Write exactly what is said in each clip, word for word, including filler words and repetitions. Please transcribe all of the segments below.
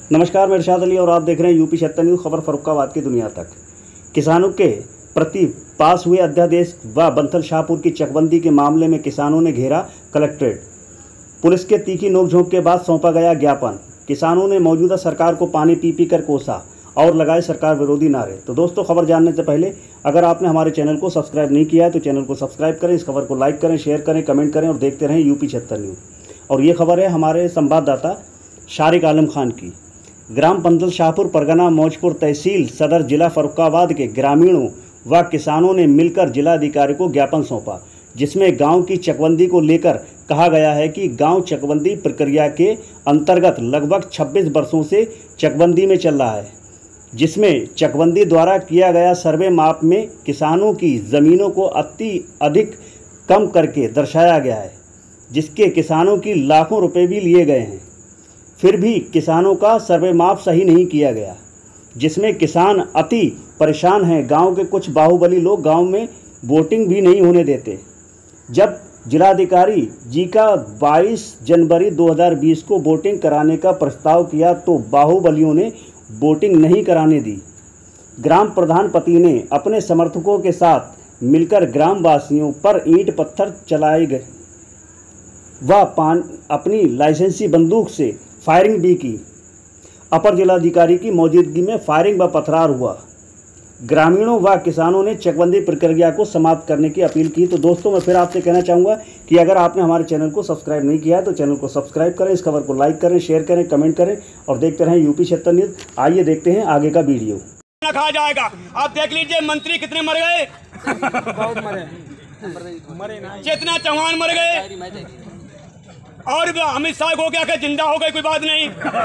नमस्कार, मैं इरशाद अली और आप देख रहे हैं यूपी छिहत्तर न्यूज़, खबर फर्रुखाबाद की दुनिया तक। किसानों के प्रति पास हुए अध्यादेश व बंसल शाहपुर की चकबंदी के मामले में किसानों ने घेरा कलेक्ट्रेट। पुलिस के तीखी नोकझोंक के बाद सौंपा गया ज्ञापन। किसानों ने मौजूदा सरकार को पानी पी पी कर कोसा और लगाए सरकार विरोधी नारे। तो दोस्तों, खबर जानने से पहले अगर आपने हमारे चैनल को सब्सक्राइब नहीं किया है तो चैनल को सब्सक्राइब करें, इस खबर को लाइक करें, शेयर करें, कमेंट करें और देखते रहें यूपी छिहत्तर न्यूज़। और ये खबर है हमारे संवाददाता शारिक आलम खान की। ग्राम बंसल शाहपुर, परगना मौजपुर तहसील सदर जिला फर्रुखाबाद के ग्रामीणों व किसानों ने मिलकर जिलाधिकारी को ज्ञापन सौंपा, जिसमें गांव की चकबंदी को लेकर कहा गया है कि गांव चकबंदी प्रक्रिया के अंतर्गत लगभग छब्बीस वर्षों से चकबंदी में चल रहा है, जिसमें चकबंदी द्वारा किया गया सर्वे माप में किसानों की ज़मीनों को अति अधिक कम करके दर्शाया गया है, जिसके किसानों की लाखों रुपए भी लिए गए हैं। फिर भी किसानों का सर्वे माप सही नहीं किया गया, जिसमें किसान अति परेशान हैं। गांव के कुछ बाहुबली लोग गांव में वोटिंग भी नहीं होने देते। जब जिलाधिकारी जी का बाईस जनवरी दो हज़ार बीस को वोटिंग कराने का प्रस्ताव किया तो बाहुबलियों ने वोटिंग नहीं कराने दी। ग्राम प्रधान पति ने अपने समर्थकों के साथ मिलकर ग्रामवासियों पर ईंट पत्थर चलाए गए व पान अपनी लाइसेंसी बंदूक से फायरिंग भी की। अपर जिलाधिकारी की मौजूदगी में फायरिंग व पथराव हुआ। ग्रामीणों व किसानों ने चकबंदी प्रक्रिया को समाप्त करने की अपील की। तो दोस्तों, मैं फिर आपसे कहना चाहूँगा कि अगर आपने हमारे चैनल को सब्सक्राइब नहीं किया है तो चैनल को सब्सक्राइब करें, इस खबर को लाइक करें, शेयर करें, कमेंट करें और देखते रहें यूपी छिहत्तर न्यूज़। आइए देखते हैं आगे का वीडियो। खा जाएगा। आप देख लीजिए, मंत्री कितने मर गए, बहुत मरे मरे ना, चेतना चौहान मर गए और अमित शाह को क्या जिंदा हो गए, कोई बात नहीं।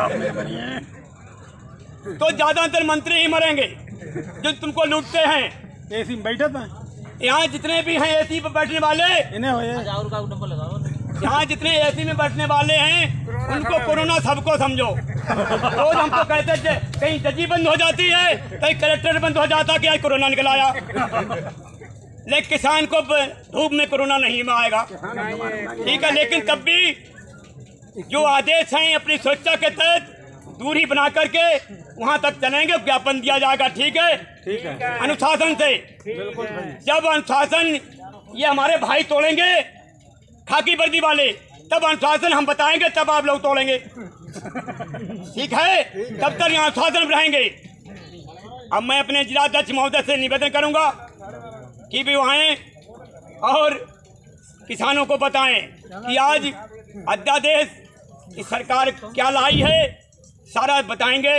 तो ज्यादातर मंत्री ही मरेंगे जो तुमको लूटते हैं। एसी में बैठे थे, यहाँ जितने भी हैं एसी पे बैठने वाले, इन्हें हो यहाँ जितने एसी में बैठने वाले हैं उनको कोरोना सबको समझो। रोज हमको कहते थे कहीं जजी बंद हो जाती है, कहीं कलेक्टर बंद हो जाता, कि आज कोरोना निकल आया। लेकिन किसान को धूप में कोरोना नहीं आएगा, ठीक है। लेकिन तब भी जो आदेश हैं अपनी स्वेच्छा के तहत दूरी बना करके वहां तक चलेंगे, ज्ञापन दिया जाएगा, ठीक है, ठीक है, अनुशासन से। बिल्कुल। जब अनुशासन ये हमारे भाई तोड़ेंगे खाकी वर्दी वाले, तब अनुशासन हम बताएंगे, तब आप लोग तोड़ेंगे, ठीक है। तब तक यहाँ अनुशासन रहेंगे। अब मैं अपने जिलाध्यक्ष महोदय से निवेदन करूंगा कि भी वहाँ और किसानों को बताएं कि आज अध्यादेश इस सरकार क्या लाई है, सारा बताएंगे,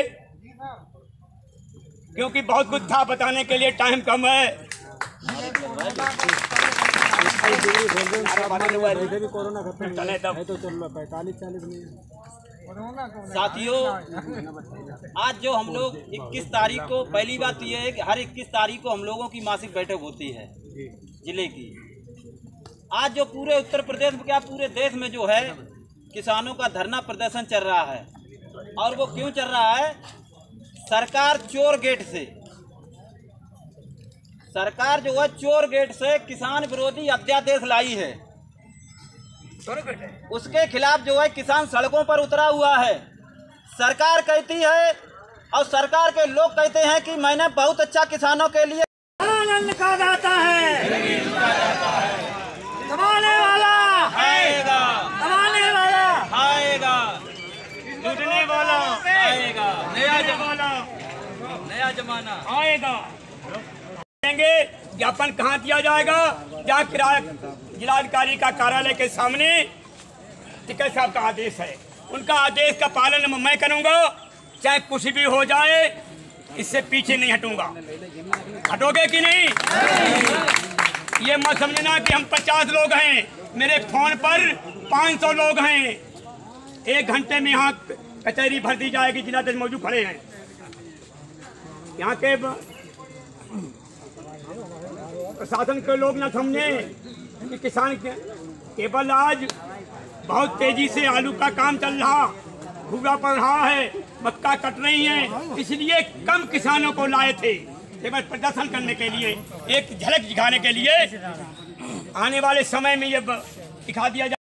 क्योंकि बहुत कुछ था बताने के लिए, टाइम कम है। कोरोना खत्म है तो चल रहा पैंतालीस चालीस में। साथियों, आज जो हम लोग इक्कीस तारीख को, पहली बात तो ये है कि हर इक्कीस तारीख को हम लोगों की मासिक बैठक होती है जिले की। आज जो पूरे उत्तर प्रदेश में, क्या पूरे देश में जो है किसानों का धरना प्रदर्शन चल रहा है, और वो क्यों चल रहा है? सरकार चोर गेट से, सरकार जो है चोर गेट से किसान विरोधी अध्यादेश लाई है, उसके खिलाफ जो है किसान सड़कों पर उतरा हुआ है। सरकार कहती है और सरकार के लोग कहते हैं कि मैंने बहुत अच्छा किसानों के लिए आनंद का दाता है, कमाने वाला आएगा, कमाने वाला आएगा, लूटने वाला आएगा, नया जमाना, नया जमाना आएगा। ज्ञापन कहाँ दिया जाएगा? जहाँ जिलाधिकारी का कार्यालय के सामने टिकट साहब का आदेश है, उनका आदेश का पालन मैं करूँगा, चाहे कुछ भी हो जाए, इससे पीछे नहीं हटूंगा। हटोगे कि नहीं? ये मत समझना कि हम पचास लोग हैं, मेरे फोन पर पाँच सौ लोग हैं। एक घंटे में यहाँ कचहरी भर दी जाएगी, जिलाध्यक्ष मौजूद खड़े हैं। यहाँ के प्रशासन के लोग न समझे कि किसान केवल आज बहुत तेजी से आलू का काम चल रहा, भूगा पड़ रहा है, मक्का कट रही है, इसलिए कम किसानों को लाए थे केवल प्रदर्शन करने के लिए, एक झलक दिखाने के लिए। आने वाले समय में ये दिखा दिया जाए।